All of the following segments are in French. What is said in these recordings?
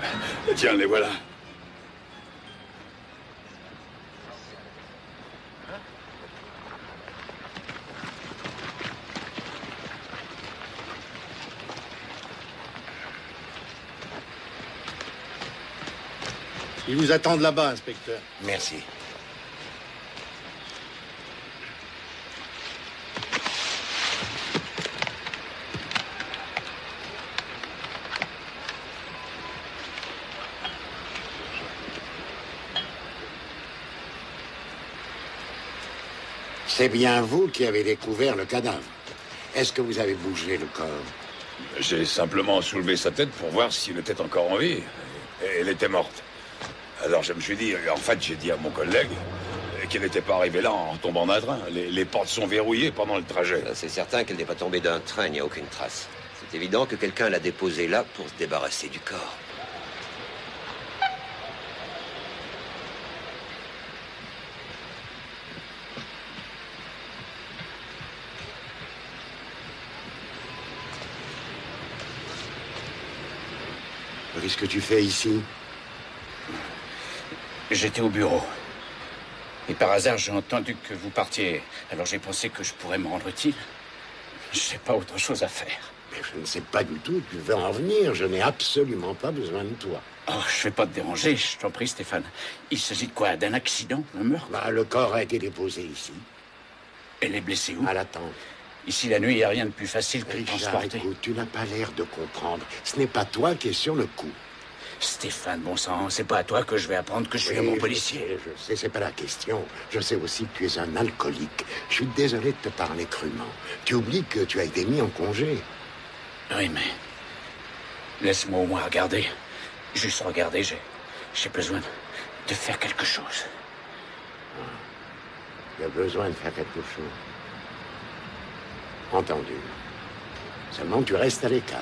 Tiens, les voilà. Ils vous attendent là-bas, inspecteur. Merci. C'est bien vous qui avez découvert le cadavre. Est-ce que vous avez bougé le corps? J'ai simplement soulevé sa tête pour voir s'il était encore en vie. Et elle était morte. Alors je me suis dit, en fait, j'ai dit à mon collègue qu'elle n'était pas arrivée là en tombant d'un train. Les portes sont verrouillées pendant le trajet. C'est certain qu'elle n'est pas tombée d'un train, il n'y a aucune trace. C'est évident que quelqu'un l'a déposée là pour se débarrasser du corps. Qu'est-ce que tu fais ici? J'étais au bureau. Et par hasard, j'ai entendu que vous partiez. Alors j'ai pensé que je pourrais me rendre utile. Je n'ai pas autre chose à faire. Mais je ne sais pas du tout où tu veux en venir. Je n'ai absolument pas besoin de toi. Oh, je ne vais pas te déranger, je t'en prie, Stéphane. Il s'agit de quoi? D'un accident? Un meurtre? Bah, le corps a été déposé ici. Elle est blessée où? À la tente. Ici, la nuit, il n'y a rien de plus facile que de Richard, transporter. écoute, tu n'as pas l'air de comprendre. Ce n'est pas toi qui es sur le coup. Stéphane, bon sang, c'est pas à toi que je vais apprendre que je suis un bon policier. Je sais, c'est pas la question. Je sais aussi que tu es un alcoolique. Je suis désolé de te parler crûment. Tu oublies que tu as été mis en congé. Oui, mais... laisse-moi au moins regarder. Juste regarder, j'ai besoin de faire quelque chose. Tu as besoin de faire quelque chose. Entendu. Seulement tu restes à l'écart.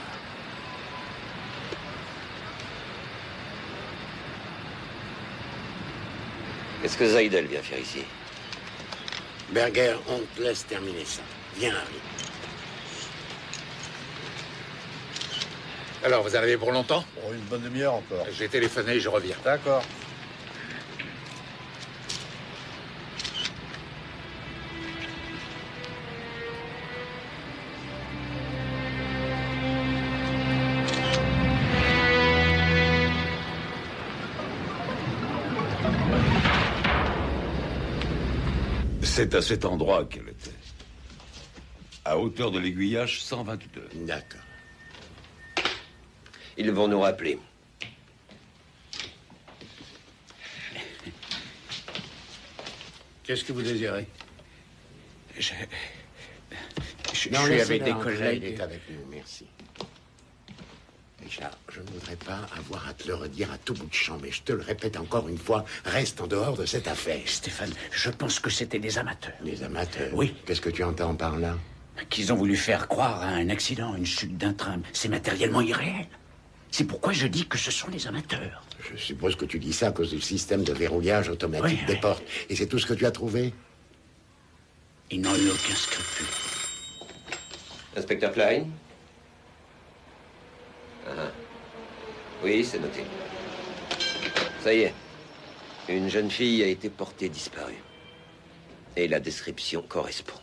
Qu'est-ce que Zaidel vient faire ici? Berger, on te laisse terminer ça. Viens, Harry. Alors, vous arrivez pour longtemps? Pour une bonne demi-heure encore. J'ai téléphoné, je reviens. D'accord. C'est à cet endroit qu'elle était. À hauteur de l'aiguillage 122. D'accord. Ils vont nous rappeler. Qu'est-ce que vous désirez? Je Non, suis avec laissez-le des entrer, collègues. il est avec nous, merci. Richard, je ne voudrais pas avoir à te le redire à tout bout de champ, mais je te le répète encore une fois, reste en dehors de cette affaire. Stéphane, je pense que c'était des amateurs. Les amateurs? Oui. Qu'est-ce que tu entends par là? Qu'ils ont voulu faire croire à un accident, une chute d'un train. C'est matériellement irréel. C'est pourquoi je dis que ce sont des amateurs. Je suppose que tu dis ça à cause du système de verrouillage automatique Oui, des oui. portes. Et c'est tout ce que tu as trouvé? Ils n'ont eu aucun scrupule. Inspecteur Klein? Ah. Oui, c'est noté. Ça y est. Une jeune fille a été portée disparue. Et la description correspond.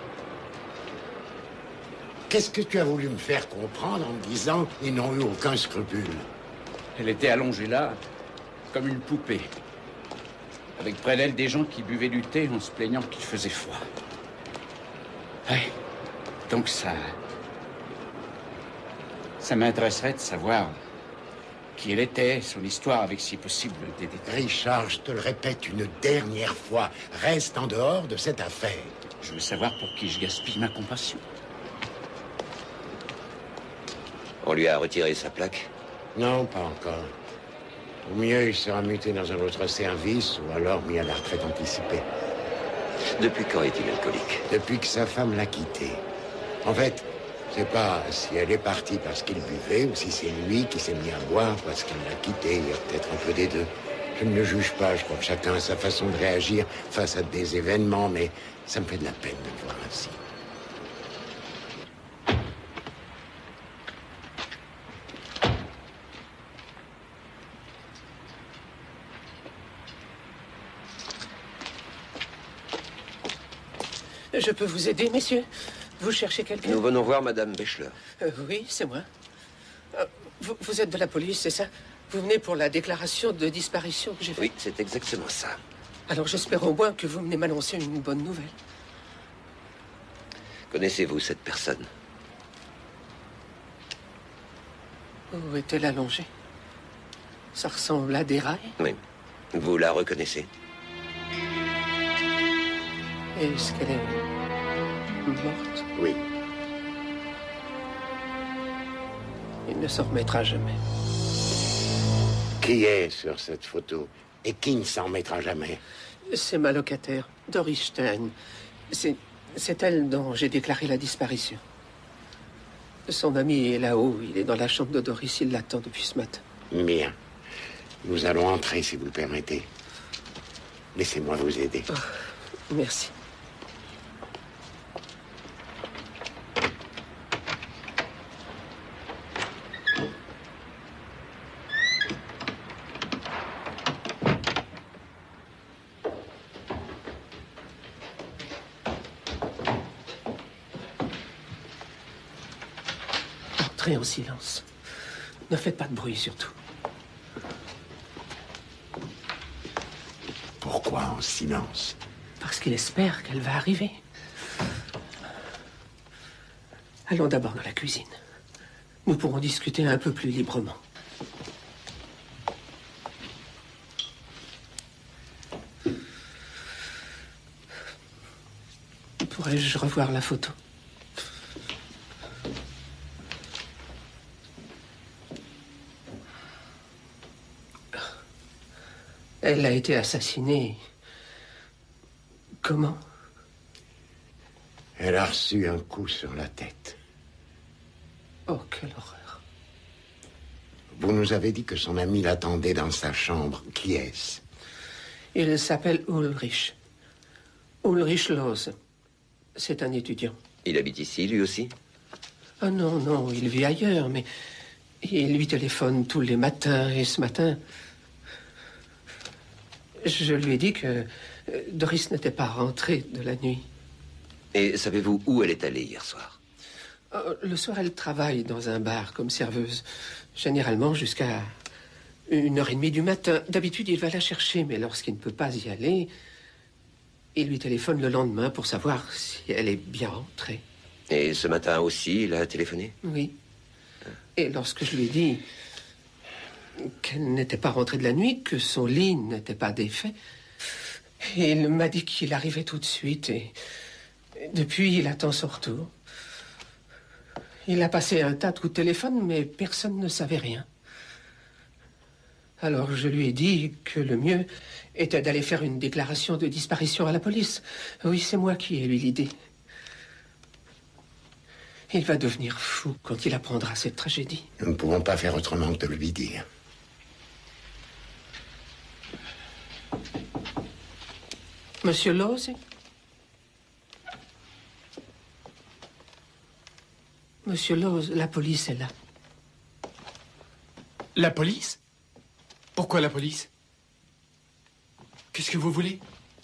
Qu'est-ce que tu as voulu me faire comprendre en me disant ils n'ont eu aucun scrupule? Elle était allongée là, comme une poupée. Avec près d'elle des gens qui buvaient du thé en se plaignant qu'il faisait froid. Ouais. Donc ça m'intéresserait de savoir qui elle était, son histoire, avec si possible des détails. Richard, je te le répète une dernière fois, reste en dehors de cette affaire. Je veux savoir pour qui je gaspille ma compassion. On lui a retiré sa plaque? Non, pas encore. Au mieux, il sera muté dans un autre service ou alors mis à la retraite anticipée. Depuis quand est-il alcoolique? Depuis que sa femme l'a quitté. En fait, je sais pas si elle est partie parce qu'il buvait ou si c'est lui qui s'est mis à boire parce qu'elle l'a quitté. Il y a peut-être un peu des deux. Je ne le juge pas. Je crois que chacun a sa façon de réagir face à des événements, mais ça me fait de la peine de le voir ainsi. Je peux vous aider, messieurs? Vous cherchez quelqu'un? Nous venons voir Madame Bechler. Oui, c'est moi. Vous êtes de la police, c'est ça? Vous venez pour la déclaration de disparition que j'ai faite? Oui, c'est exactement ça. Alors j'espère au moins que vous venez m'annoncer une bonne nouvelle. Connaissez-vous cette personne? Où est-elle allongée? Ça ressemble à des rails? Oui. Vous la reconnaissez? Est-ce qu'elle est morte? Oui. Il ne s'en remettra jamais. Qui est sur cette photo? Et qui ne s'en remettra jamais? C'est ma locataire, Doris Stein. C'est elle dont j'ai déclaré la disparition. Son ami est là-haut. Il est dans la chambre de Doris. Il l'attend depuis ce matin. Bien. Nous allons entrer, si vous le permettez. Laissez-moi vous aider. Oh, merci. Entrez en silence. Ne faites pas de bruit, surtout. Pourquoi en silence? Parce qu'il espère qu'elle va arriver. Allons d'abord dans la cuisine. Nous pourrons discuter un peu plus librement. Pourrais-je revoir la photo? Elle a été assassinée. Comment? Elle a reçu un coup sur la tête. Oh, quelle horreur. Vous nous avez dit que son ami l'attendait dans sa chambre. Qui est-ce? Il s'appelle Ulrich. Ulrich Loos. C'est un étudiant. Il habite ici, lui aussi? Ah non, non, il vit ailleurs, mais il lui téléphone tous les matins, et ce matin... Je lui ai dit que Doris n'était pas rentrée de la nuit. Et savez-vous où elle est allée hier soir? Le soir, elle travaille dans un bar comme serveuse. Généralement jusqu'à 1h30 du matin. D'habitude, il va la chercher, mais lorsqu'il ne peut pas y aller, il lui téléphone le lendemain pour savoir si elle est bien rentrée. Et ce matin aussi, il a téléphoné? Oui. Et lorsque je lui ai dit qu'elle n'était pas rentrée de la nuit, que son lit n'était pas défait, il m'a dit qu'il arrivait tout de suite et depuis, il attend son retour. Il a passé un tas de coups de téléphone, mais personne ne savait rien. Alors je lui ai dit que le mieux était d'aller faire une déclaration de disparition à la police. Oui, c'est moi qui ai eu l'idée. Il va devenir fou quand il apprendra cette tragédie. Nous ne pouvons pas faire autrement que de lui dire. Monsieur Loos? Monsieur Loos, la police est là. La police? Pourquoi la police? Qu'est-ce que vous voulez?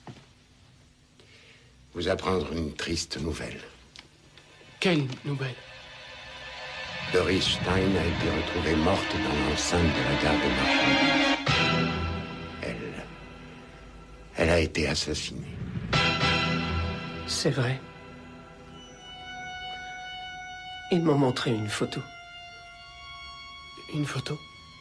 Vous apprendre une triste nouvelle. Quelle nouvelle? Doris Stein a été retrouvée morte dans l'enceinte de la gare de marchandises. Elle a été assassinée. C'est vrai. Ils m'ont montré une photo. Une photo?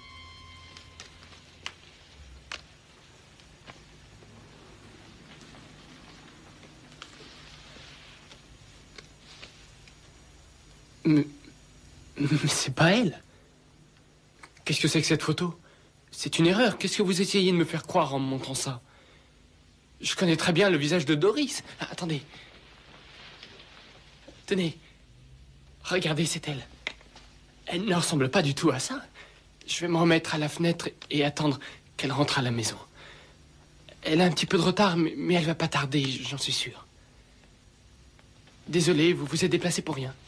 Mais c'est pas elle. Qu'est-ce que c'est que cette photo? C'est une erreur. Qu'est-ce que vous essayez de me faire croire en me montrant ça? Je connais très bien le visage de Doris. Ah, attendez. Tenez. Regardez, c'est elle. Elle ne ressemble pas du tout à ça. Je vais me remettre à la fenêtre et attendre qu'elle rentre à la maison. Elle a un petit peu de retard, mais elle va pas tarder, j'en suis sûr. Désolé, vous vous êtes déplacé pour rien.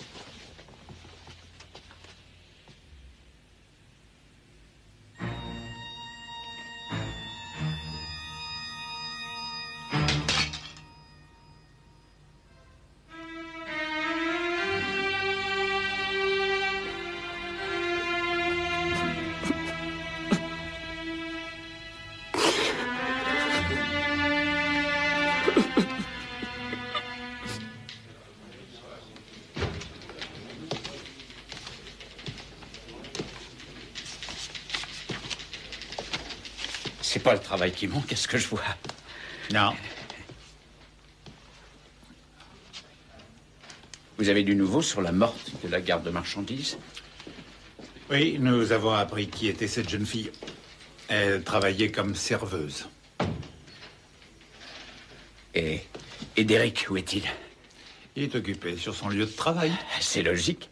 C'est pas le travail qui manque, qu'est-ce que je vois? Non. Vous avez du nouveau sur la morte de la gare de marchandises? Oui, nous avons appris qui était cette jeune fille. Elle travaillait comme serveuse. Et Derek, où est-il? Il est occupé sur son lieu de travail. C'est logique.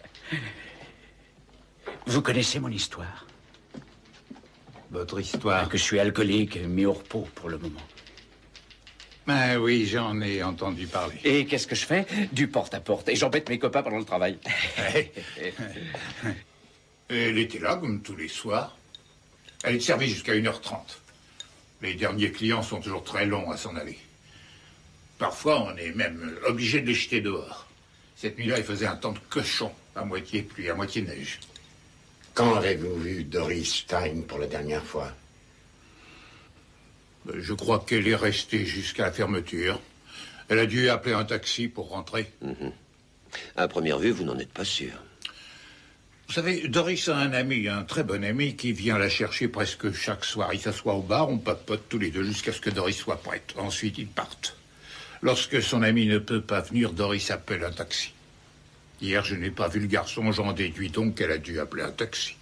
Vous connaissez mon histoire? Votre histoire? Que je suis alcoolique, mis au repos pour le moment. Ah oui, j'en ai entendu parler. Et qu'est-ce que je fais? Du porte-à-porte. Et j'embête mes copains pendant le travail. Elle était là, comme tous les soirs. Elle est servie jusqu'à 1h30. Les derniers clients sont toujours très longs à s'en aller. Parfois, on est même obligé de les jeter dehors. Cette nuit-là, il faisait un temps de cochon. À moitié pluie, à moitié neige. Quand avez-vous vu Doris Stein pour la dernière fois? Je crois qu'elle est restée jusqu'à la fermeture. Elle a dû appeler un taxi pour rentrer. À première vue, vous n'en êtes pas sûr. Vous savez, Doris a un ami, un très bon ami, qui vient la chercher presque chaque soir. Il s'assoit au bar, on papote tous les deux jusqu'à ce que Doris soit prête. Ensuite, ils partent. Lorsque son ami ne peut pas venir, Doris appelle un taxi. Hier, je n'ai pas vu le garçon, j'en déduis donc qu'elle a dû appeler un taxi.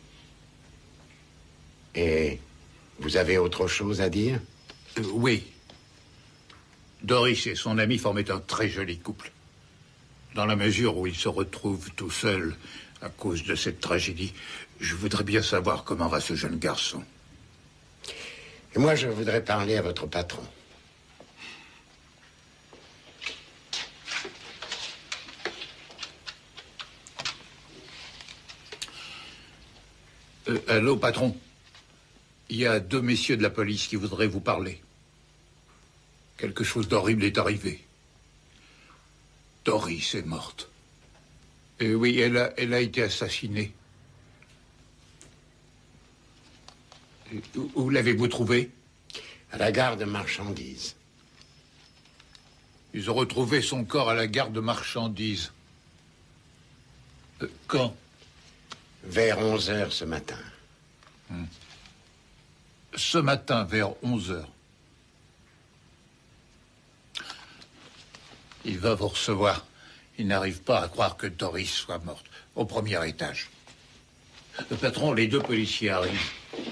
Et vous avez autre chose à dire? Oui. Doris et son ami formaient un très joli couple. Dans la mesure où ils se retrouvent tout seuls à cause de cette tragédie, je voudrais bien savoir comment va ce jeune garçon. Et moi, je voudrais parler à votre patron. Allô, patron? Il y a 2 messieurs de la police qui voudraient vous parler. Quelque chose d'horrible est arrivé. Doris est morte. Et oui, elle a été assassinée. Où l'avez-vous trouvée? À la gare de marchandises. Ils ont retrouvé son corps à la gare de marchandises. Quand? Vers 11h ce matin. Ce matin, vers 11h. Il va vous recevoir. Il n'arrive pas à croire que Doris soit morte. Au premier étage. Le patron, les 2 policiers arrivent.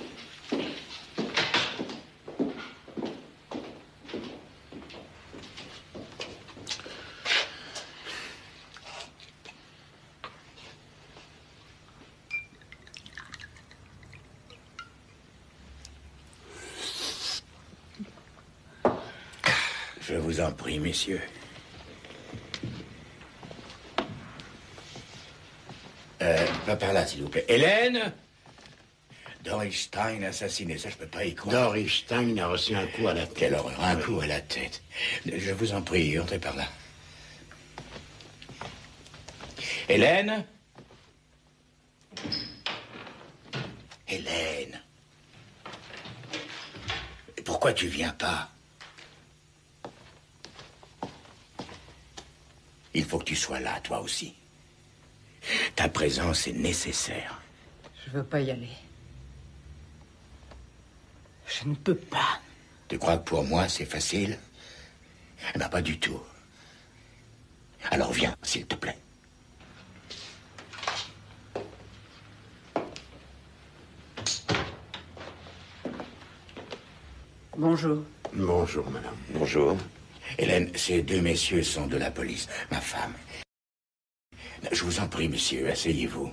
Je vous en prie, messieurs. Pas par là, s'il vous plaît. Hélène? Doris Stein assassinée, ça je peux pas y croire. Doris Stein a reçu un coup à la tête. Quelle horreur, un coup à la tête. Je vous en prie, entrez par là. Hélène? Hélène? Pourquoi tu viens pas? Il faut que tu sois là, toi aussi. Ta présence est nécessaire. Je veux pas y aller. Je ne peux pas. Tu crois que pour moi, c'est facile? Eh ben, pas du tout. Alors viens, s'il te plaît. Bonjour. Bonjour, madame. Bonjour. Hélène, ces 2 messieurs sont de la police. Ma femme. Je vous en prie, monsieur, asseyez-vous.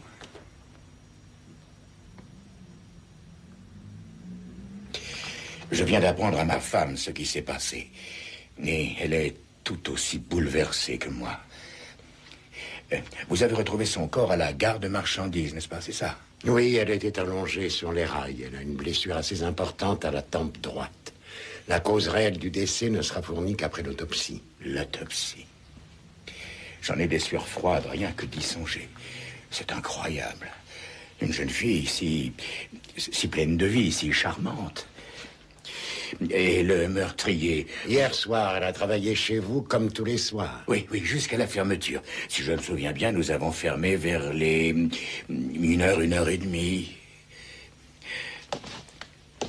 Je viens d'apprendre à ma femme ce qui s'est passé. Et elle est tout aussi bouleversée que moi. Vous avez retrouvé son corps à la gare de marchandises, n'est-ce pas? C'est ça? Oui, elle était allongée sur les rails. Elle a une blessure assez importante à la tempe droite. La cause réelle du décès ne sera fournie qu'après l'autopsie. L'autopsie. J'en ai des sueurs froides, rien que d'y songer. C'est incroyable. Une jeune fille si pleine de vie, si charmante. Et le meurtrier... Hier soir, elle a travaillé chez vous comme tous les soirs. Oui, jusqu'à la fermeture. Si je me souviens bien, nous avons fermé vers les 1h, 1h30.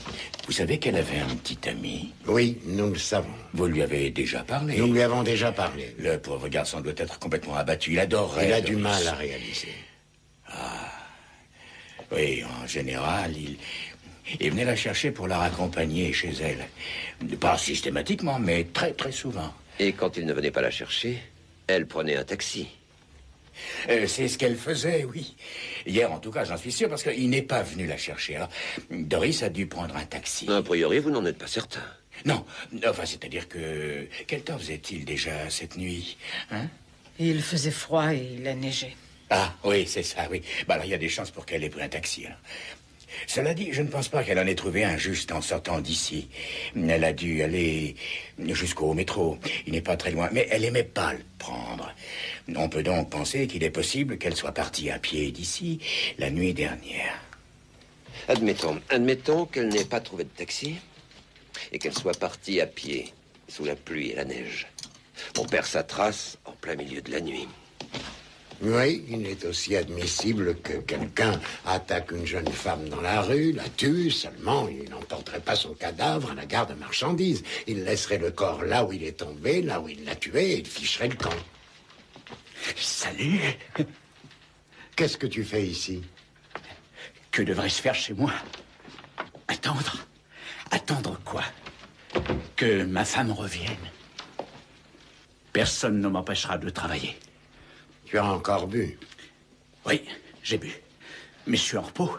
Vous savez qu'elle avait un petit ami? Oui, nous le savons. Vous lui avez déjà parlé? Nous lui avons déjà parlé. Le pauvre garçon doit être complètement abattu. Il adorerait... Il a du mal à réaliser. Ah. Oui, en général, il venait la chercher pour la raccompagner chez elle. Pas systématiquement, mais très, très souvent. Et quand il ne venait pas la chercher, elle prenait un taxi. C'est ce qu'elle faisait, oui. Hier, en tout cas, j'en suis sûr, parce qu'il n'est pas venu la chercher. Alors, Doris a dû prendre un taxi. A priori, vous n'en êtes pas certain. Non, enfin, c'est-à-dire que... Quel temps faisait-il déjà cette nuit, hein? Il faisait froid et il a neigé. Ah, oui, c'est ça, oui. Bah alors, il y a des chances pour qu'elle ait pris un taxi, alors. Cela dit, je ne pense pas qu'elle en ait trouvé un juste en sortant d'ici. Elle a dû aller jusqu'au métro. Il n'est pas très loin, mais elle aimait pas le prendre. On peut donc penser qu'il est possible qu'elle soit partie à pied d'ici la nuit dernière. Admettons qu'elle n'ait pas trouvé de taxi et qu'elle soit partie à pied sous la pluie et la neige. On perd sa trace en plein milieu de la nuit. Oui, il est aussi admissible que quelqu'un attaque une jeune femme dans la rue, la tue, seulement il n'emporterait pas son cadavre à la gare de marchandises. Il laisserait le corps là où il est tombé, là où il l'a tué, et il ficherait le camp. Salut! Qu'est-ce que tu fais ici? Que devrais-je faire chez moi? Attendre? Attendre quoi? Que ma femme revienne. Personne ne m'empêchera de travailler. Tu as encore bu? Oui, j'ai bu. Mais je suis en repos.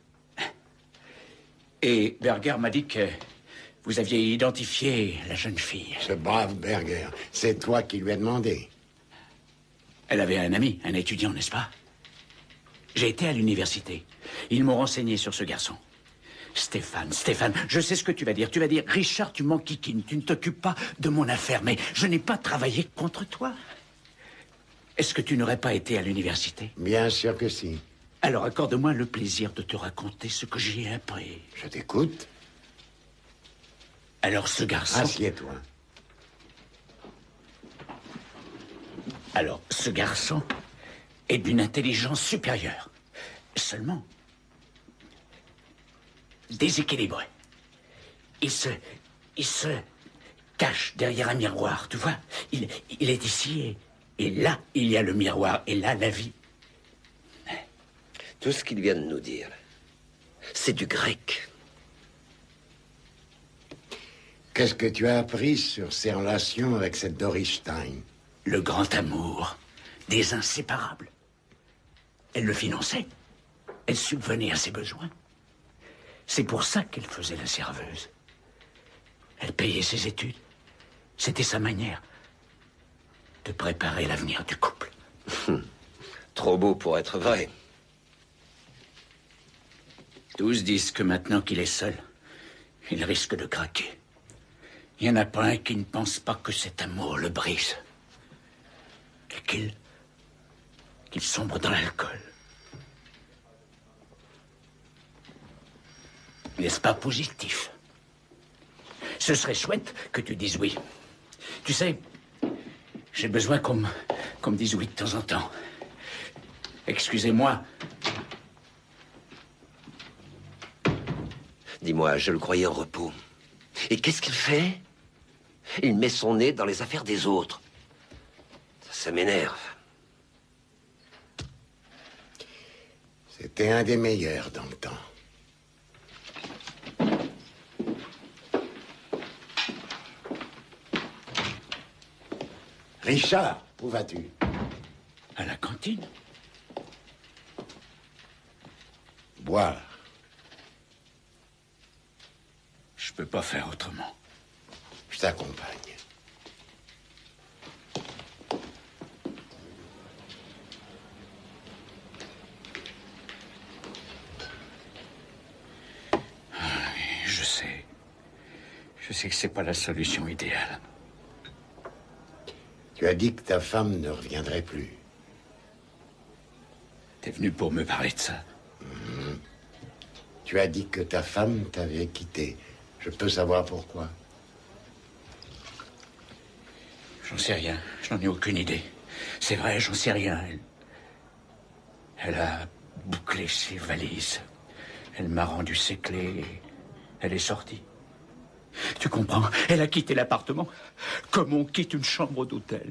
Et Berger m'a dit que vous aviez identifié la jeune fille. Ce brave Berger, c'est toi qui lui as demandé. Elle avait un ami, un étudiant, n'est-ce pas? J'ai été à l'université. Ils m'ont renseigné sur ce garçon. Stéphane, je sais ce que tu vas dire. Tu vas dire, Richard, tu m'enquiquines, tu ne t'occupes pas de mon affaire, mais je n'ai pas travaillé contre toi. Est-ce que tu n'aurais pas été à l'université? Bien sûr que si. Alors accorde-moi le plaisir de te raconter ce que j'y ai appris. Je t'écoute. Alors ce garçon... Assieds-toi. Alors ce garçon est d'une intelligence supérieure. Seulement déséquilibré. Il se cache derrière un miroir, tu vois. Il est ici et là, il y a le miroir, et là, la vie. Tout ce qu'il vient de nous dire, c'est du grec. Qu'est-ce que tu as appris sur ses relations avec cette Doris Stein? Le grand amour des inséparables. Elle le finançait. Elle subvenait à ses besoins. C'est pour ça qu'elle faisait la serveuse. Elle payait ses études. C'était sa manière de préparer l'avenir du couple. Trop beau pour être vrai. Tous disent que maintenant qu'il est seul, il risque de craquer. Il n'y en a pas un qui ne pense pas que cet amour le brise. Et qu'il sombre dans l'alcool. N'est-ce pas positif? Ce serait chouette que tu dises oui. Tu sais, j'ai besoin qu'on me dise oui de temps en temps. Excusez-moi. Dis-moi, je le croyais en repos. Et qu'est-ce qu'il fait? Il met son nez dans les affaires des autres. Ça m'énerve. C'était un des meilleurs dans le temps. Richard, où vas-tu? À la cantine. Boire. Je peux pas faire autrement. Je t'accompagne. Je sais. Je sais que c'est pas la solution idéale. Tu as dit que ta femme ne reviendrait plus. T'es venu pour me parler de ça. Tu as dit que ta femme t'avait quitté. Je peux savoir pourquoi? J'en sais rien. Je n'en ai aucune idée. C'est vrai, j'en sais rien. Elle a bouclé ses valises. Elle m'a rendu ses clés. Elle est sortie. Tu comprends? Elle a quitté l'appartement comme on quitte une chambre d'hôtel.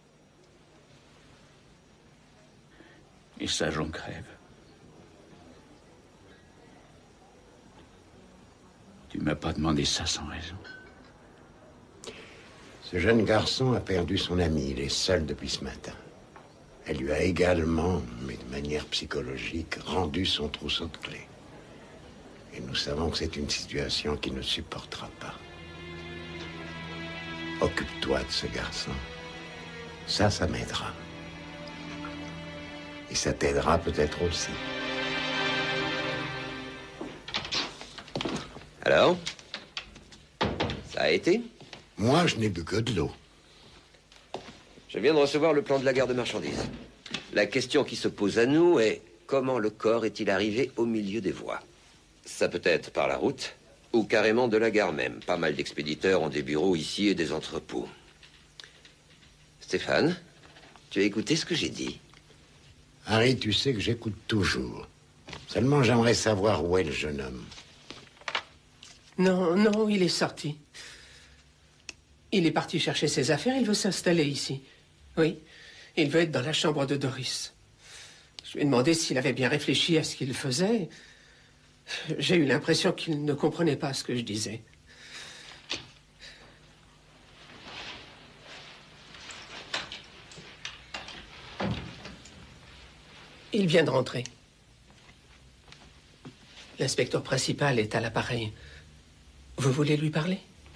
Et ça, j'en crève. Tu m'as pas demandé ça sans raison. Ce jeune garçon a perdu son ami. Il est seul depuis ce matin. Elle lui a également, mais de manière psychologique, rendu son trousseau de clés. Et nous savons que c'est une situation qu'il ne supportera pas. Occupe-toi de ce garçon. Ça m'aidera. Et ça t'aidera peut-être aussi. Alors? Ça a été? Moi, je n'ai bu que de l'eau. Je viens de recevoir le plan de la gare de marchandises. La question qui se pose à nous est comment le corps est-il arrivé au milieu des voies? Ça peut être par la route ou carrément de la gare même. Pas mal d'expéditeurs ont des bureaux ici et des entrepôts. Stéphane, tu as écouté ce que j'ai dit? Harry, tu sais que j'écoute toujours. Seulement, j'aimerais savoir où est le jeune homme. Non, il est sorti. Il est parti chercher ses affaires, il veut s'installer ici. Oui, il veut être dans la chambre de Doris. Je lui ai demandé s'il avait bien réfléchi à ce qu'il faisait. J'ai eu l'impression qu'il ne comprenait pas ce que je disais. Il vient de rentrer. L'inspecteur principal est à l'appareil. Vous voulez lui parler?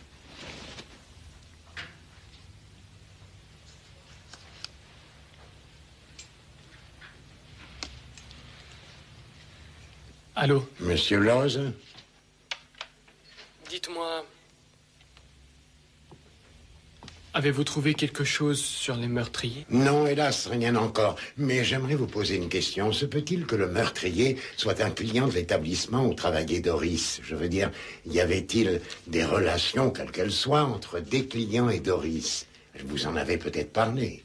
Allô? Monsieur Loz? Dites-moi... Avez-vous trouvé quelque chose sur les meurtriers? Non, hélas, rien encore. Mais j'aimerais vous poser une question. Se peut-il que le meurtrier soit un client de l'établissement où travaillait Doris? Je veux dire, y avait-il des relations, quelles qu'elles soient, entre des clients et Doris? Vous en avez peut-être parlé.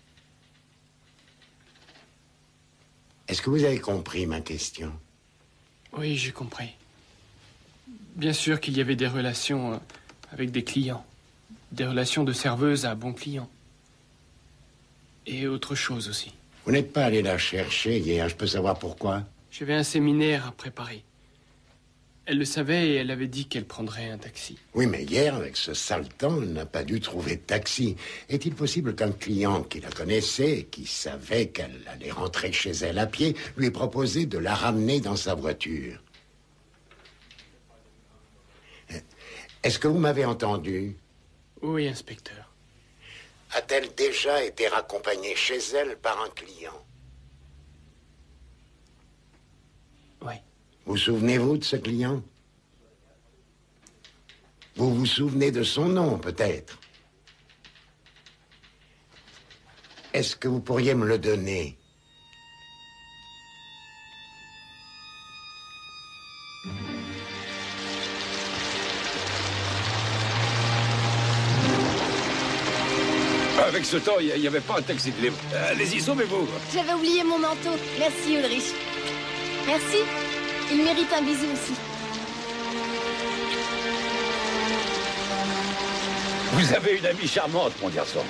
Est-ce que vous avez compris ma question? Oui, j'ai compris. Bien sûr qu'il y avait des relations avec des clients. Des relations de serveuse à bon client. Et autre chose aussi. Vous n'êtes pas allé la chercher hier, je peux savoir pourquoi? J'avais un séminaire à préparer. Elle le savait et elle avait dit qu'elle prendrait un taxi. Oui, mais hier, avec ce sale temps, elle n'a pas dû trouver de taxi. Est-il possible qu'un client qui la connaissait, qui savait qu'elle allait rentrer chez elle à pied, lui ait proposé de la ramener dans sa voiture? Est-ce que vous m'avez entendu? Oui, inspecteur. A-t-elle déjà été raccompagnée chez elle par un client? Oui. Vous souvenez-vous de ce client? Vous vous souvenez de son nom, peut-être? Est-ce que vous pourriez me le donner? Avec ce temps, il n'y avait pas un taxi de libre. Allez-y, sauvez-vous. J'avais oublié mon manteau. Merci, Ulrich. Merci. Il mérite un bisou aussi. Vous avez une amie charmante, mon garçon.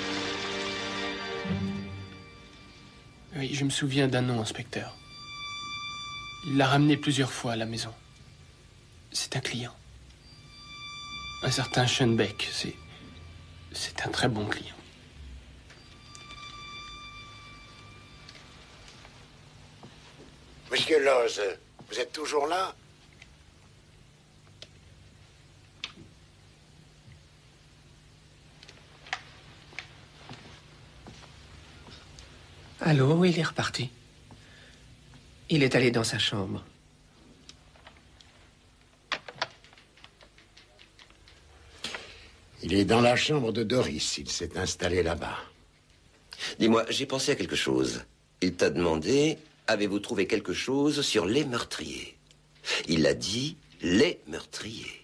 Oui, je me souviens d'un nom, inspecteur. Il l'a ramené plusieurs fois à la maison. C'est un client. Un certain Schoenbeck. C'est un très bon client. Monsieur Loz, vous êtes toujours là? Allô, oui, il est reparti. Il est allé dans sa chambre. Il est dans la chambre de Doris. Il s'est installé là-bas. Dis-moi, j'ai pensé à quelque chose. Il t'a demandé, avez-vous trouvé quelque chose sur les meurtriers? Il a dit les meurtriers.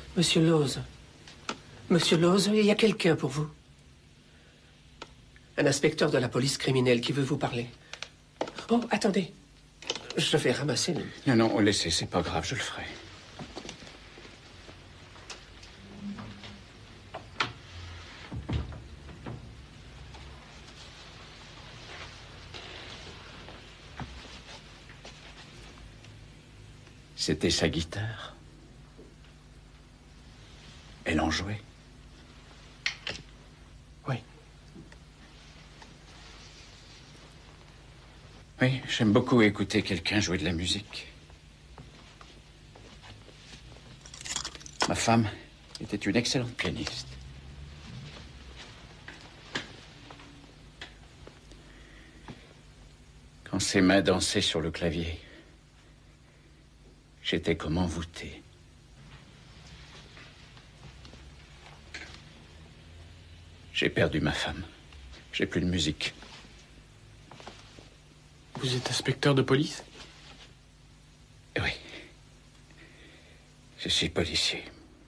Monsieur Lose. Monsieur Lose, il y a quelqu'un pour vous. Un inspecteur de la police criminelle qui veut vous parler. Oh, attendez. Je vais ramasser les... Non, non, laissez, c'est pas grave, je le ferai. C'était sa guitare. Elle en jouait. Oui. Oui, j'aime beaucoup écouter quelqu'un jouer de la musique. Ma femme était une excellente pianiste. Quand ses mains dansaient sur le clavier, j'étais comme envoûté. J'ai perdu ma femme. J'ai plus de musique. Vous êtes inspecteur de police? Oui. Je suis policier.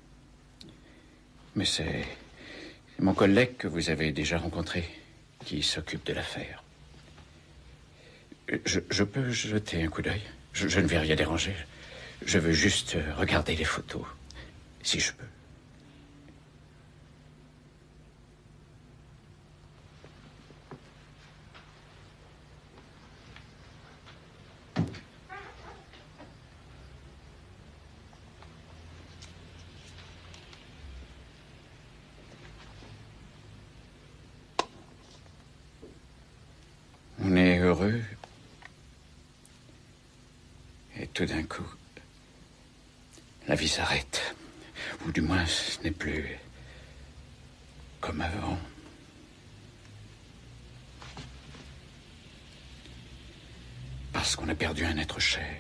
Mais c'est mon collègue que vous avez déjà rencontré qui s'occupe de l'affaire. Je peux jeter un coup d'œil? Je ne vais rien déranger. Je veux juste regarder les photos, si je peux. On est heureux. Et tout d'un coup, la vie s'arrête. Ou du moins, ce n'est plus comme avant. Parce qu'on a perdu un être cher.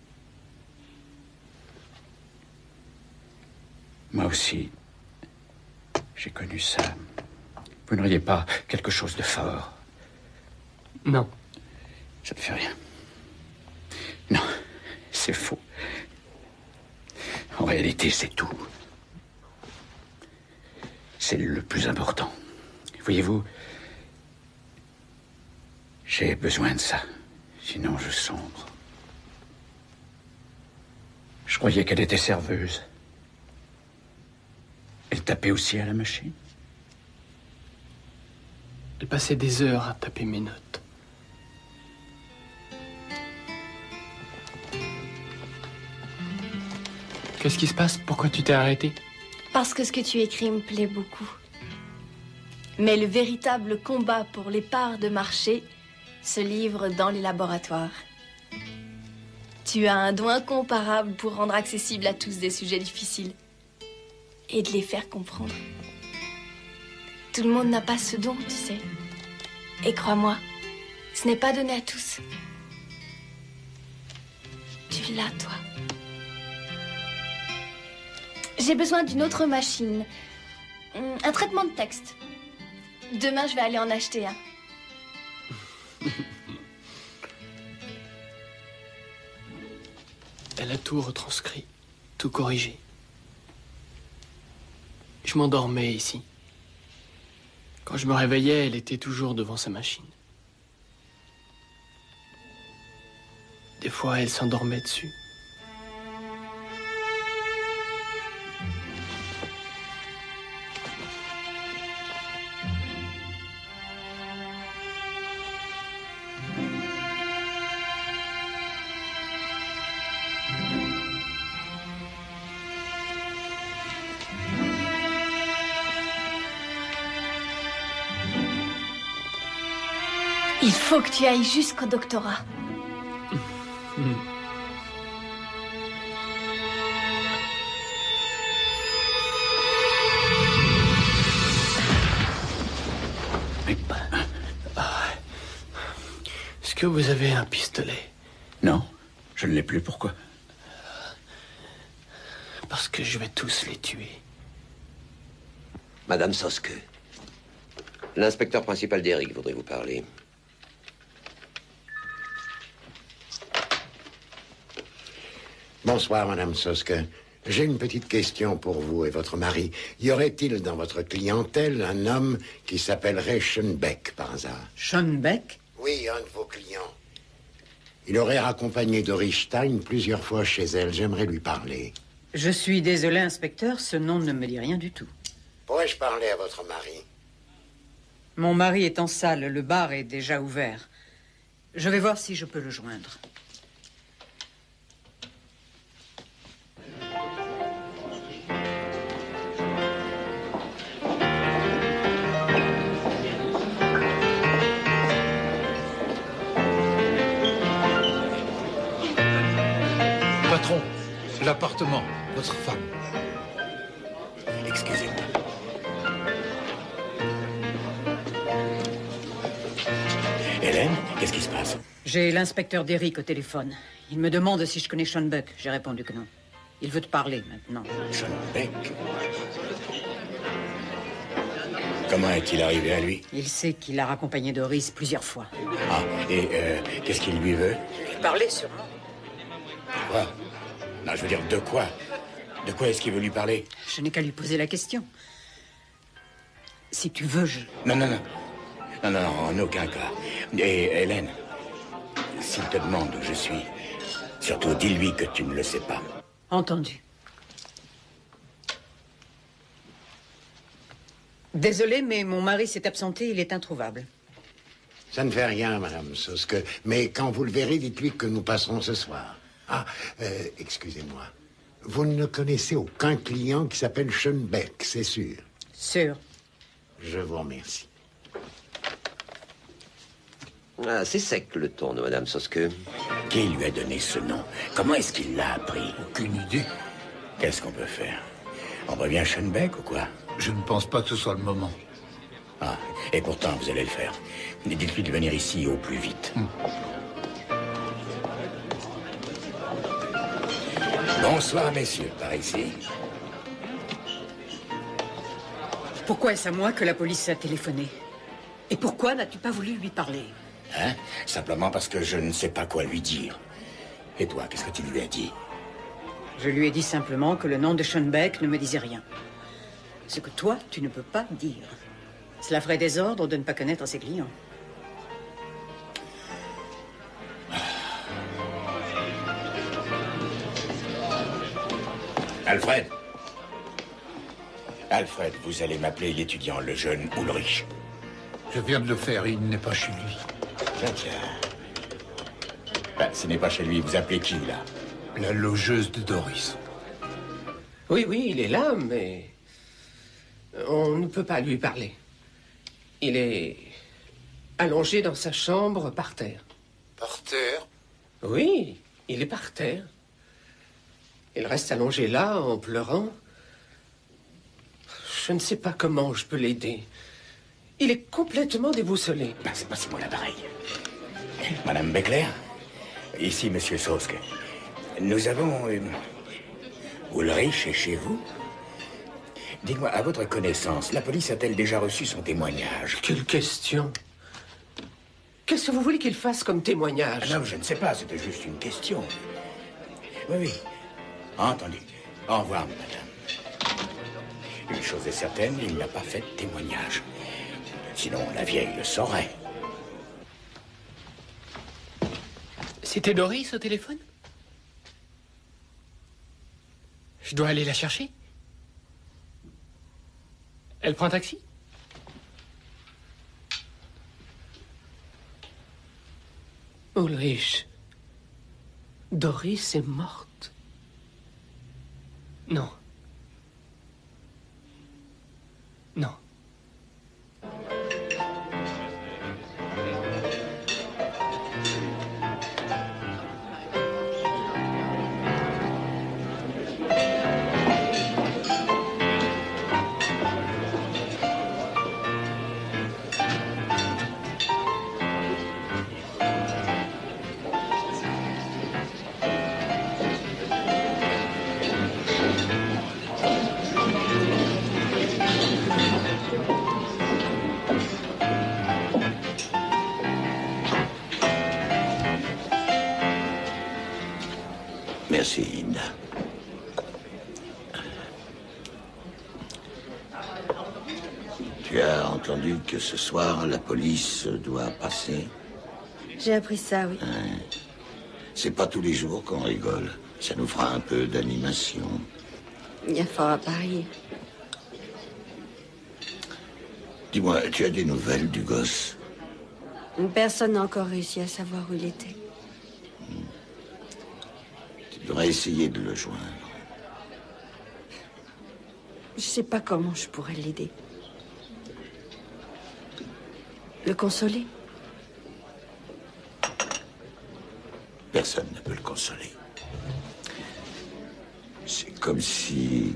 Moi aussi, j'ai connu ça. Vous n'auriez pas quelque chose de fort? Non. Ça ne fait rien. Non, c'est faux. En réalité, c'est tout. C'est le plus important. Voyez-vous, j'ai besoin de ça. Sinon, je sombre. Je croyais qu'elle était serveuse. Elle tapait aussi à la machine? Elle passait des heures à taper mes notes. Qu'est-ce qui se passe? Pourquoi tu t'es arrêté? Parce que ce que tu écris me plaît beaucoup. Mais le véritable combat pour les parts de marché se livre dans les laboratoires. Tu as un don incomparable pour rendre accessible à tous des sujets difficiles et de les faire comprendre. Tout le monde n'a pas ce don, tu sais. Et crois-moi, ce n'est pas donné à tous. Tu l'as, toi. J'ai besoin d'une autre machine. Un traitement de texte. Demain, je vais aller en acheter un. Elle a tout retranscrit, tout corrigé. Je m'endormais ici. Quand je me réveillais, elle était toujours devant sa machine. Des fois, elle s'endormait dessus. Il faut que tu ailles jusqu'au doctorat. Est-ce que vous avez un pistolet? Non, je ne l'ai plus. Pourquoi? Parce que je vais tous les tuer. Madame Soske, l'inspecteur principal d'Eric voudrait vous parler. Bonsoir, Madame Soske. J'ai une petite question pour vous et votre mari. Y aurait-il dans votre clientèle un homme qui s'appellerait Schoenbeck, par hasard? Schoenbeck? Oui, un de vos clients. Il aurait raccompagné Doris Stein plusieurs fois chez elle. J'aimerais lui parler. Je suis désolé, inspecteur, ce nom ne me dit rien du tout. Pourrais-je parler à votre mari? Mon mari est en salle, le bar est déjà ouvert. Je vais voir si je peux le joindre. Patron, l'appartement, votre femme. Excusez-moi. Hélène, qu'est-ce qui se passe? J'ai l'inspecteur Derrick au téléphone. Il me demande si je connais Schoenbeck. J'ai répondu que non. Il veut te parler maintenant. Schoenbeck? Comment est-il arrivé à lui? Il sait qu'il a raccompagné Doris plusieurs fois. Ah, et qu'est-ce qu'il lui veut? Lui parler sûrement. Quoi? Non, je veux dire, de quoi? De quoi est-ce qu'il veut lui parler? Je n'ai qu'à lui poser la question. Si tu veux, je... Non, non, non. Non, non, en aucun cas. Et Hélène, s'il te demande où je suis, surtout dis-lui que tu ne le sais pas. Entendu. Désolé, mais mon mari s'est absenté, il est introuvable. Ça ne fait rien, Madame Soske. Mais quand vous le verrez, dites-lui que nous passerons ce soir. Ah, excusez-moi. Vous ne connaissez aucun client qui s'appelle Schoenbeck, c'est sûr? Sûr. Je vous remercie. Ah, c'est sec le ton de Madame Soske. Qui lui a donné ce nom? Comment est-ce qu'il l'a appris? Aucune idée. Qu'est-ce qu'on peut faire? On revient Schoenbeck ou quoi? Je ne pense pas que ce soit le moment. Ah, et pourtant, vous allez le faire. Dites-lui de venir ici au plus vite. Bonsoir, messieurs, par ici. Pourquoi est-ce à moi que la police a téléphoné? Et pourquoi n'as-tu pas voulu lui parler? Hein? Simplement parce que je ne sais pas quoi lui dire. Et toi, qu'est-ce que tu lui as dit? Je lui ai dit simplement que le nom de Schoenbeck ne me disait rien. Ce que toi, tu ne peux pas dire. Cela ferait désordre de ne pas connaître ses clients. Alfred. Alfred, vous allez m'appeler l'étudiant, le jeune ou le riche. Je viens de le faire, il n'est pas chez lui. Tiens. Ben, ce n'est pas chez lui, vous appelez qui, là? La logeuse de Doris. Oui, oui, il est là, mais... on ne peut pas lui parler. Il est allongé dans sa chambre, par terre. Par terre? Oui, il est par terre. Il reste allongé là, en pleurant. Je ne sais pas comment je peux l'aider. Il est complètement déboussolé. Ben, passez-moi l'appareil. Madame Beckler, ici, Monsieur Soske. Nous avons... Ulrich est chez vous? Dites-moi, à votre connaissance, la police a-t-elle déjà reçu son témoignage? Quelle question! Qu'est-ce que vous voulez qu'il fasse comme témoignage? Non, je ne sais pas, c'était juste une question. Oui, oui. Entendu. Au revoir, madame. Une chose est certaine, il n'a pas fait de témoignage. Sinon, la vieille le saurait. C'était Doris au téléphone? Je dois aller la chercher? Elle prend un taxi? Ulrich, Doris est morte. Non. Non. Merci, Ina. Tu as entendu que ce soir, la police doit passer? J'ai appris ça, oui. C'est pas tous les jours qu'on rigole. Ça nous fera un peu d'animation. Il y a fort à parier. Dis-moi, tu as des nouvelles du gosse? Personne n'a encore réussi à savoir où il était. Tu devrais essayer de le joindre. Je sais pas comment je pourrais l'aider. Le consoler? Personne ne peut le consoler. C'est comme si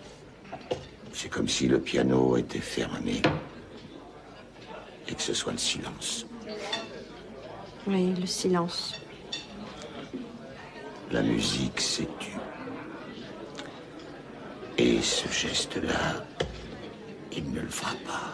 le piano était fermé. Et que ce soit le silence. Oui, le silence. La musique s'est tue. Et ce geste-là, il ne le fera pas.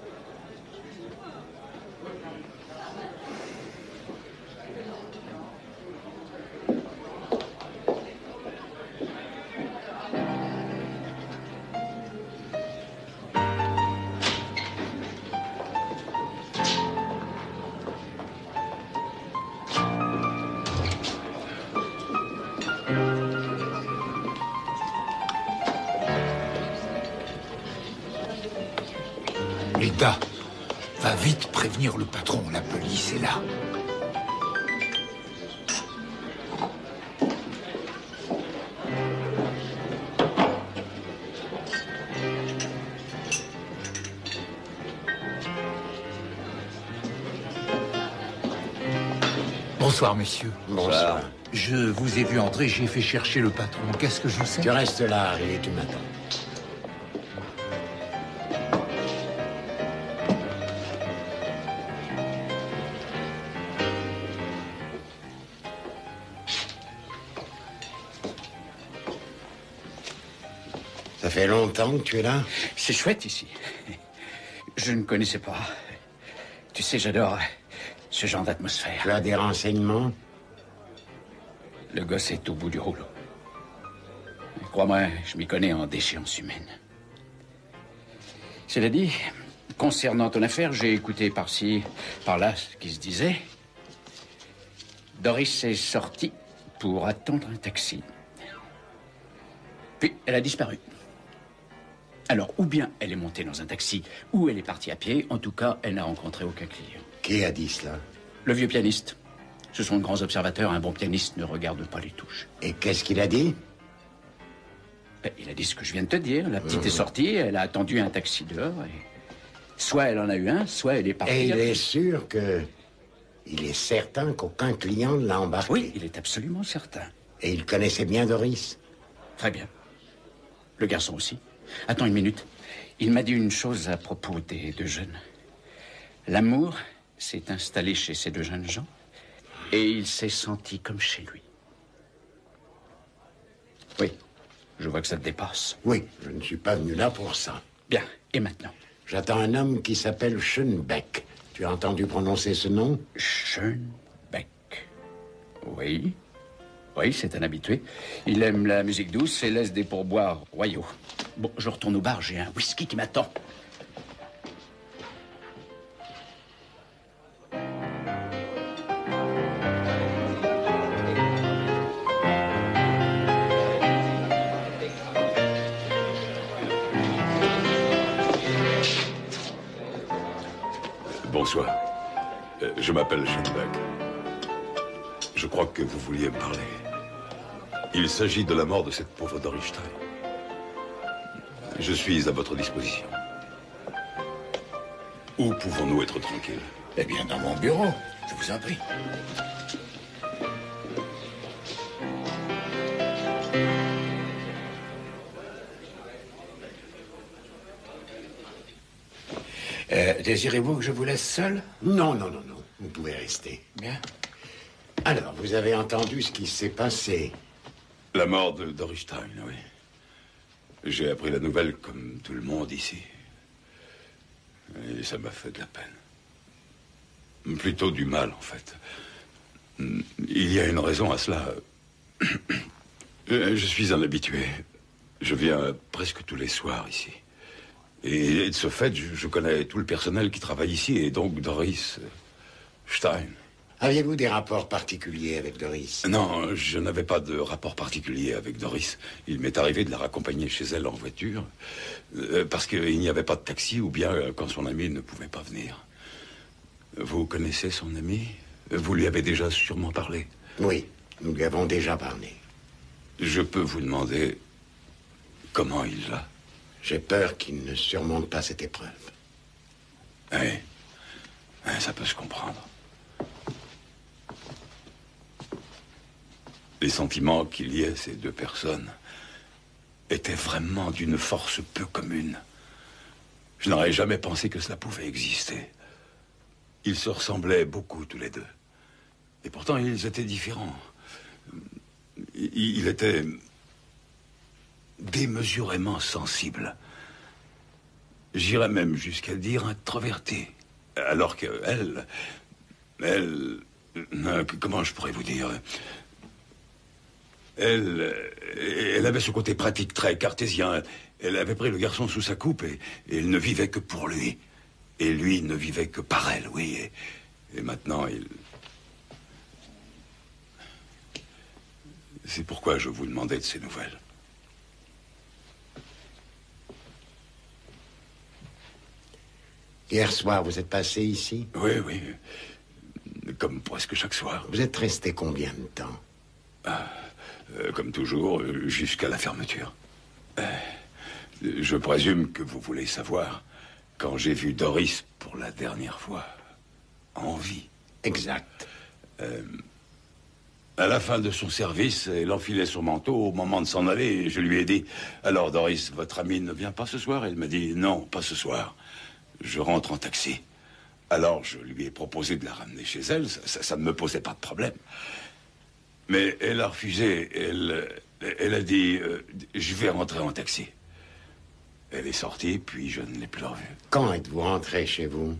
Leda, va vite prévenir le patron, la police est là. Bonsoir, monsieur. Bonsoir. Je vous ai vu entrer, j'ai fait chercher le patron. Qu'est-ce que je vous sais? Tu restes là, Harry, et tu m'attends. Ça fait longtemps que tu es là? C'est chouette ici. Je ne connaissais pas. Tu sais, j'adore ce genre d'atmosphère. Tu as des renseignements? Le gosse est au bout du rouleau. Crois-moi, je m'y connais en déchéance humaine. Cela dit, concernant ton affaire, j'ai écouté par-ci, par-là ce qui se disait. Doris est sortie pour attendre un taxi. Puis, elle a disparu. Alors, ou bien elle est montée dans un taxi, ou elle est partie à pied. En tout cas, elle n'a rencontré aucun client. Qui a dit cela? Le vieux pianiste. Ce sont de grands observateurs. Un bon pianiste ne regarde pas les touches. Et qu'est-ce qu'il a dit? Il a dit ce que je viens de te dire. La petite est sortie, elle a attendu un taxi dehors. Et... soit elle en a eu un, soit elle est partie. Et il est sûr que... Il est certain qu'aucun client ne l'a embarqué? Oui, il est absolument certain. Et il connaissait bien Doris? Très bien. Le garçon aussi. Attends une minute. Il m'a dit une chose à propos des deux jeunes. L'amour s'est installé chez ces deux jeunes gens et il s'est senti comme chez lui. Oui, je vois que ça te dépasse. Oui, je ne suis pas venu là pour ça. Bien, et maintenant? J'attends un homme qui s'appelle Schönbeck. Tu as entendu prononcer ce nom? Schönbeck. Oui. Oui, c'est un habitué. Il aime la musique douce et laisse des pourboires royaux. Bon, je retourne au bar, j'ai un whisky qui m'attend. Bonsoir. Je m'appelle Schönbeck. Je crois que vous vouliez me parler. Il s'agit de la mort de cette pauvre Doris Stein. Je suis à votre disposition. Où pouvons-nous être tranquilles? Eh bien, dans mon bureau, je vous en prie. Désirez-vous que je vous laisse seul? Non, non, non, non. Vous pouvez rester. Bien. Alors, vous avez entendu ce qui s'est passé? La mort de Doris Stein, oui. J'ai appris la nouvelle comme tout le monde ici. Et ça m'a fait de la peine. Plutôt du mal, en fait. Il y a une raison à cela. Je suis un habitué. Je viens presque tous les soirs ici. Et de ce fait, je connais tout le personnel qui travaille ici, et donc Doris Stein. Aviez-vous des rapports particuliers avec Doris? Non, je n'avais pas de rapport particulier avec Doris. Il m'est arrivé de la raccompagner chez elle en voiture, parce qu'il n'y avait pas de taxi, ou bien quand son ami ne pouvait pas venir. Vous connaissez son ami? Vous lui avez déjà sûrement parlé? Oui, nous lui avons déjà parlé. Je peux vous demander comment il va? J'ai peur qu'il ne surmonte pas cette épreuve. Oui, ça peut se comprendre. Les sentiments qu'il y ait, ces deux personnes, étaient vraiment d'une force peu commune. Je n'aurais jamais pensé que cela pouvait exister. Ils se ressemblaient beaucoup, tous les deux. Et pourtant, ils étaient différents. Il était démesurément sensible. J'irais même jusqu'à dire introverti. Alors qu'elle... Comment je pourrais vous dire? Elle avait ce côté pratique très cartésien. Elle avait pris le garçon sous sa coupe et elle ne vivait que pour lui. Et lui ne vivait que par elle, oui. Et maintenant, il... C'est pourquoi je vous demandais de ces nouvelles. Hier soir, vous êtes passé ici? Oui, oui. Comme presque chaque soir. Vous êtes resté combien de temps? Comme toujours, jusqu'à la fermeture. Je présume que vous voulez savoir quand j'ai vu Doris pour la dernière fois, en vie. Exact. À la fin de son service, elle enfilait son manteau au moment de s'en aller et je lui ai dit « Alors Doris, votre amie ne vient pas ce soir ?» Elle m'a dit « Non, pas ce soir. Je rentre en taxi. » Alors je lui ai proposé de la ramener chez elle, ça ne me posait pas de problème. Mais elle a refusé, elle a dit « Je vais rentrer en taxi. » Elle est sortie, puis je ne l'ai plus revue. Quand êtes-vous rentré chez vous?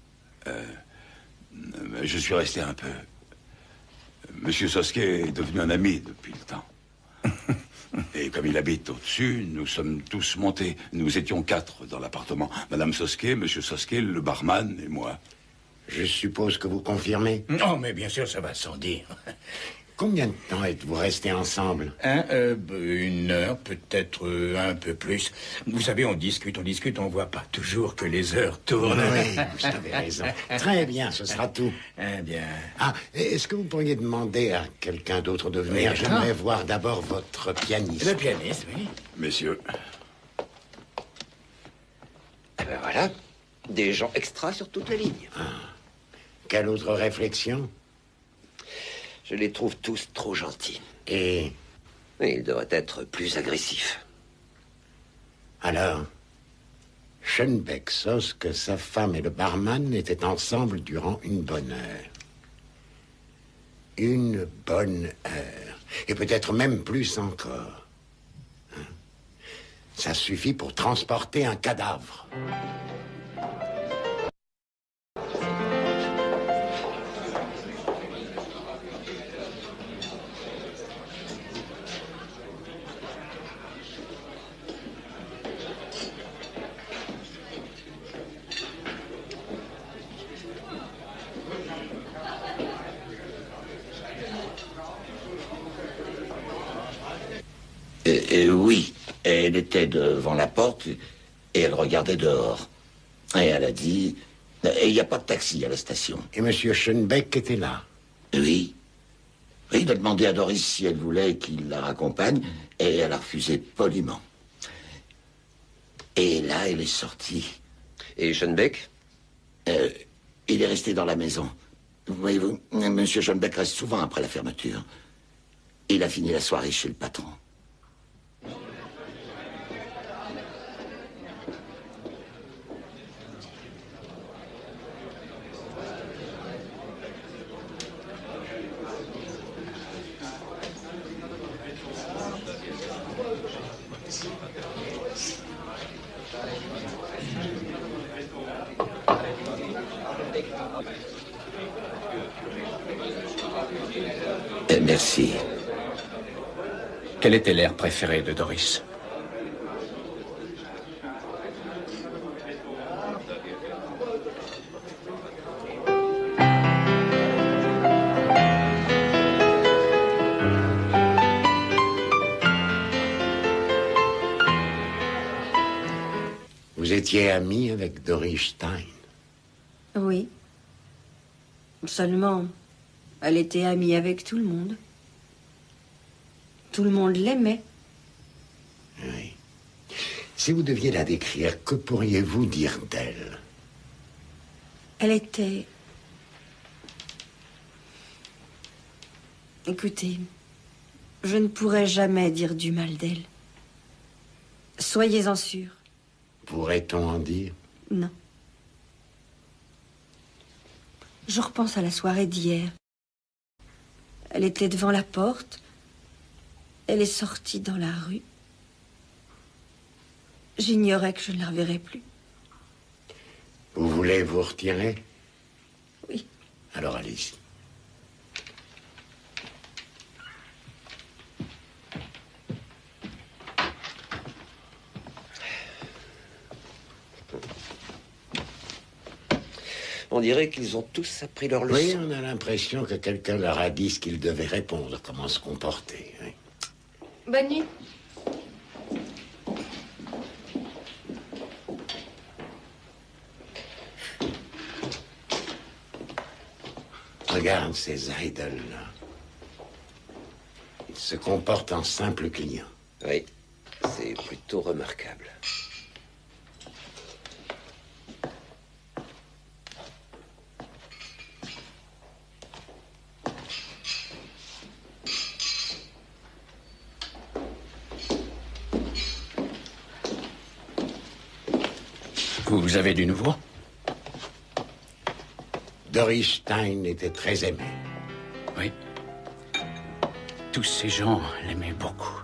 Je suis resté un peu. Monsieur Sosquet est devenu un ami depuis le temps. Et comme il habite au-dessus, nous sommes tous montés. Nous étions 4 dans l'appartement. Madame Sosquet, Monsieur Sosquet, le barman et moi. Je suppose que vous confirmez? Non, mais bien sûr, ça va sans dire. Combien de temps êtes-vous restés ensemble? 1 heure, peut-être un peu plus. Vous savez, on discute, on voit pas toujours que les heures tournent. Oui, vous avez raison. Très bien, ce sera tout. Bien. Ah, est-ce que vous pourriez demander à quelqu'un d'autre de venir? Oui, j'aimerais voir d'abord votre pianiste. Le pianiste, oui. Messieurs. Eh ben voilà, des gens extras sur toute la ligne. Quelle autre réflexion? Je les trouve tous trop gentils. Et ils devraient être plus agressifs. alors, Schoenbeck sauce que sa femme et le barman étaient ensemble durant une bonne heure. Une bonne heure. Et peut-être même plus encore. Ça suffit pour transporter un cadavre. Oui, elle était devant la porte et elle regardait dehors. Et elle a dit, il n'y a pas de taxi à la station. Et Monsieur Schoenbeck était là? Oui. Oui, il a demandé à Doris si elle voulait qu'il la raccompagne et elle a refusé poliment. Et là, elle est sortie. Et Schoenbeck? Il est resté dans la maison. Voyez-vous, Monsieur Schoenbeck reste souvent après la fermeture. Il a fini la soirée chez le patron. Merci. Quel était l'air préféré de Doris? Vous étiez ami avec Doris Stein? Oui. Seulement, elle était amie avec tout le monde. Tout le monde l'aimait. Oui. Si vous deviez la décrire, que pourriez-vous dire d'elle? Elle était... Écoutez, je ne pourrais jamais dire du mal d'elle. Soyez-en sûrs. Pourrait-on en dire? Non. Je repense à la soirée d'hier. Elle était devant la porte. Elle est sortie dans la rue. J'ignorais que je ne la reverrais plus. Vous voulez vous retirer? Oui. Alors allez-y. On dirait qu'ils ont tous appris leur leçon. Oui, on a l'impression que quelqu'un leur a dit ce qu'ils devaient répondre, comment se comporter. Oui. Bonne nuit. Regarde ces idoles-là. Ils se comportent en simples clients. Oui, c'est plutôt remarquable. Vous avez du nouveau? Doris Stein était très aimée. Oui. Tous ces gens l'aimaient beaucoup.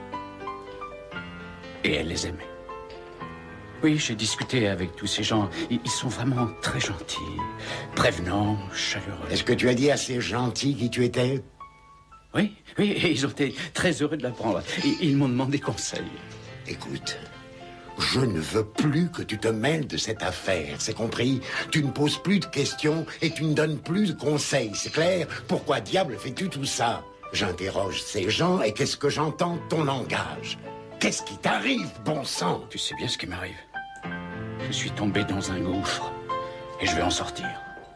Et elle les aimait. Oui, j'ai discuté avec tous ces gens. Ils sont vraiment très gentils, prévenants, chaleureux. Est-ce que tu as dit à ces gentils qui tu étais? Oui, oui, et ils ont été très heureux de l'apprendre. Ils m'ont demandé conseil. Écoute, je ne veux plus que tu te mêles de cette affaire, c'est compris? Tu ne poses plus de questions et tu ne donnes plus de conseils, c'est clair? Pourquoi diable fais-tu tout ça? J'interroge ces gens et qu'est-ce que j'entends de ton langage? Qu'est-ce qui t'arrive, bon sang? Tu sais bien ce qui m'arrive. Je suis tombé dans un gouffre et je vais en sortir.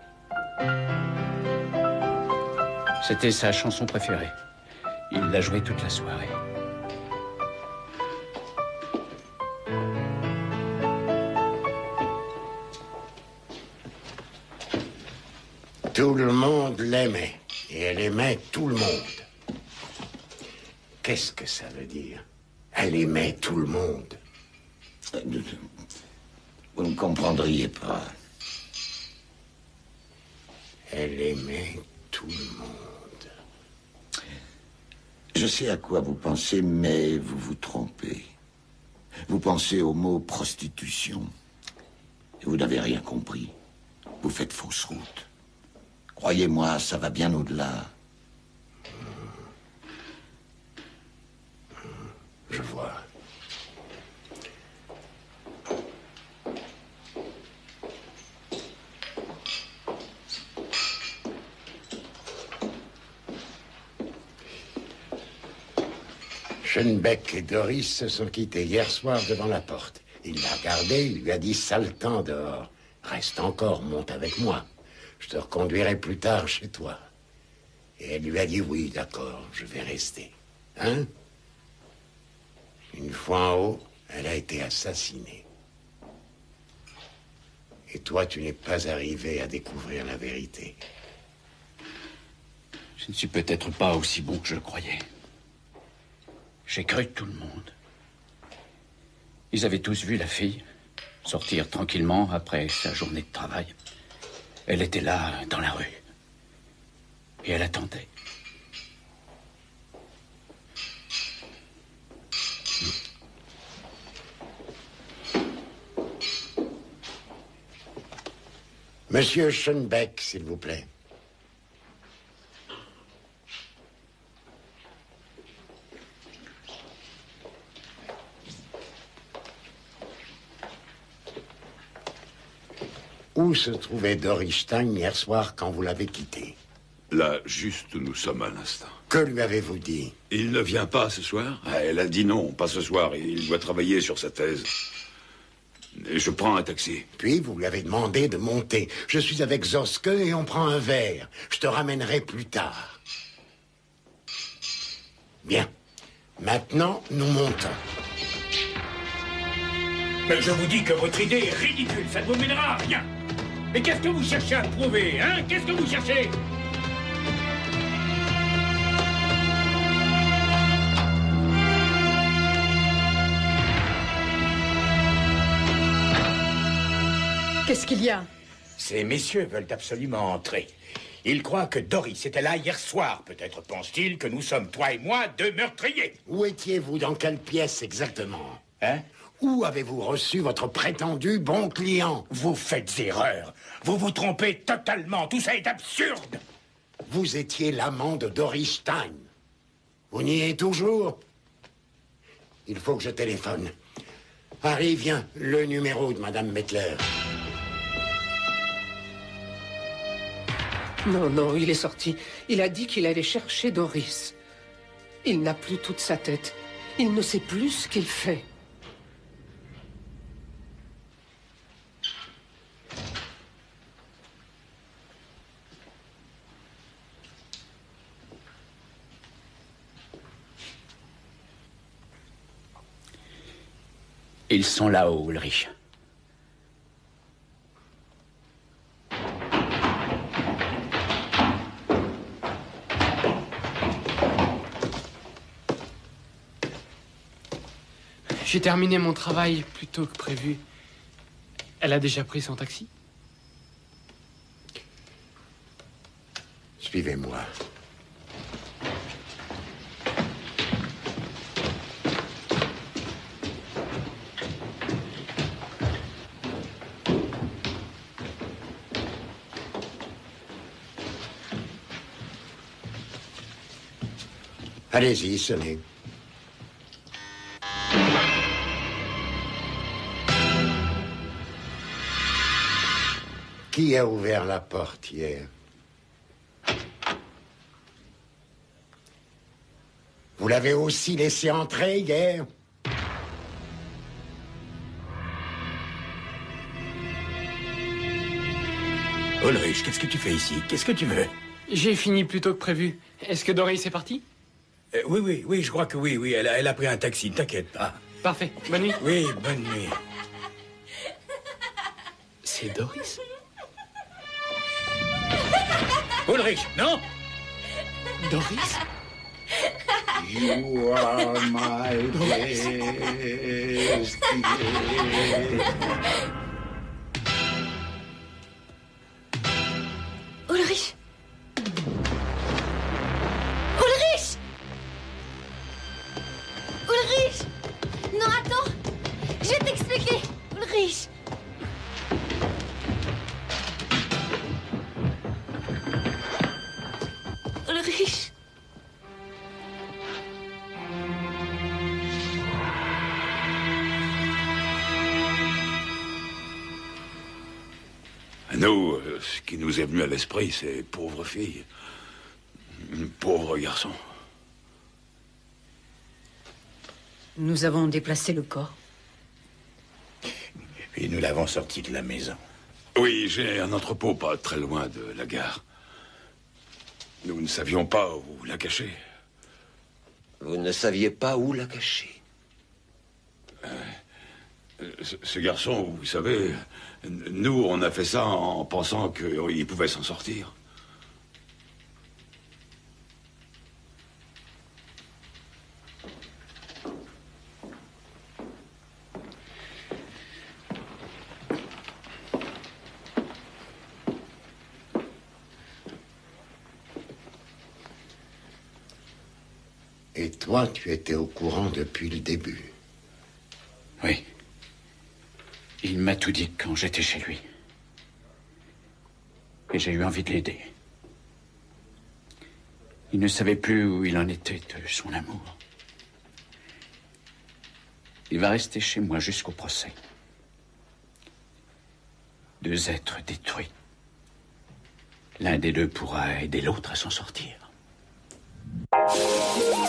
C'était sa chanson préférée. Il l'a jouée toute la soirée. Tout le monde l'aimait. Et elle aimait tout le monde. Qu'est-ce que ça veut dire? Elle aimait tout le monde. Vous ne comprendriez pas. Elle aimait tout le monde. Je sais à quoi vous pensez, mais vous vous trompez. Vous pensez au mot prostitution. Et vous n'avez rien compris. Vous faites fausse route. Croyez-moi, ça va bien au-delà. Je vois. Schoenbeck et Doris se sont quittés hier soir devant la porte. Il l'a regardé, il lui a dit « sale temps dehors. Reste encore, monte avec moi. Je te reconduirai plus tard chez toi. » Et elle lui a dit « oui, d'accord, je vais rester. » Hein? Une fois en haut, elle a été assassinée. Et toi, tu n'es pas arrivé à découvrir la vérité. Je ne suis peut-être pas aussi bon que je le croyais. J'ai cru tout le monde. Ils avaient tous vu la fille sortir tranquillement après sa journée de travail. Elle était là, dans la rue. Et elle attendait. Monsieur Schoenbeck, s'il vous plaît. Où se trouvait Doris Stein hier soir quand vous l'avez quitté? Là, juste où nous sommes à l'instant. Que lui avez-vous dit? Il ne vient pas ce soir? Elle a dit non, pas ce soir. Il doit travailler sur sa thèse. Je prends un taxi. Puis vous lui avez demandé de monter. Je suis avec Zoske et on prend un verre. Je te ramènerai plus tard. Bien. Maintenant, nous montons. Mais je vous dis que votre idée est ridicule, ça ne vous mènera à rien. Mais qu'est-ce que vous cherchez à prouver, hein? Qu'est-ce que vous cherchez? Qu'est-ce qu'il y a? Ces messieurs veulent absolument entrer. Ils croient que Doris était là hier soir. Peut-être pensent-ils que nous sommes, toi et moi, deux meurtriers. Où étiez-vous? Dans quelle pièce exactement? Hein? Où avez-vous reçu votre prétendu bon client? Vous faites erreur. Vous vous trompez totalement. Tout ça est absurde. Vous étiez l'amant de Doris Stein. Vous niez toujours? Il faut que je téléphone. Harry, viens. Le numéro de Madame Mettler. Non, non, il est sorti. Il a dit qu'il allait chercher Doris. Il n'a plus toute sa tête. Il ne sait plus ce qu'il fait. Ils sont là-haut, Ulrich. J'ai terminé mon travail plus tôt que prévu. Elle a déjà pris son taxi? Suivez-moi. Allez-y, sonnez. Qui a ouvert la porte hier? Vous l'avez aussi laissé entrer hier? Ulrich, qu'est-ce que tu fais ici? Qu'est-ce que tu veux? J'ai fini plus tôt que prévu. Est-ce que Doris est partie? Oui, je crois que oui, elle a pris un taxi, ne t'inquiète pas. Parfait. Bonne nuit. Oui, bonne nuit. C'est Doris? Ulrich, non? Doris? You are my destiny. Ulrich! Ulrich! Ulrich! Non, attends! Je vais t'expliquer! Ulrich! Ulrich! Nous, ce qui nous est venu à l'esprit, c'est pauvre fille. Pauvre garçon. Nous avons déplacé le corps. Et nous l'avons sorti de la maison. Oui, j'ai un entrepôt pas très loin de la gare. Nous ne savions pas où la cacher. Vous ne saviez pas où la cacher? Ce garçon, vous savez, nous, on a fait ça en pensant qu'il pouvait s'en sortir. Et toi, tu étais au courant depuis le début. Oui. Il m'a tout dit quand j'étais chez lui. Et j'ai eu envie de l'aider. Il ne savait plus où il en était de son amour. Il va rester chez moi jusqu'au procès. 2 êtres détruits. L'un des deux pourra aider l'autre à s'en sortir.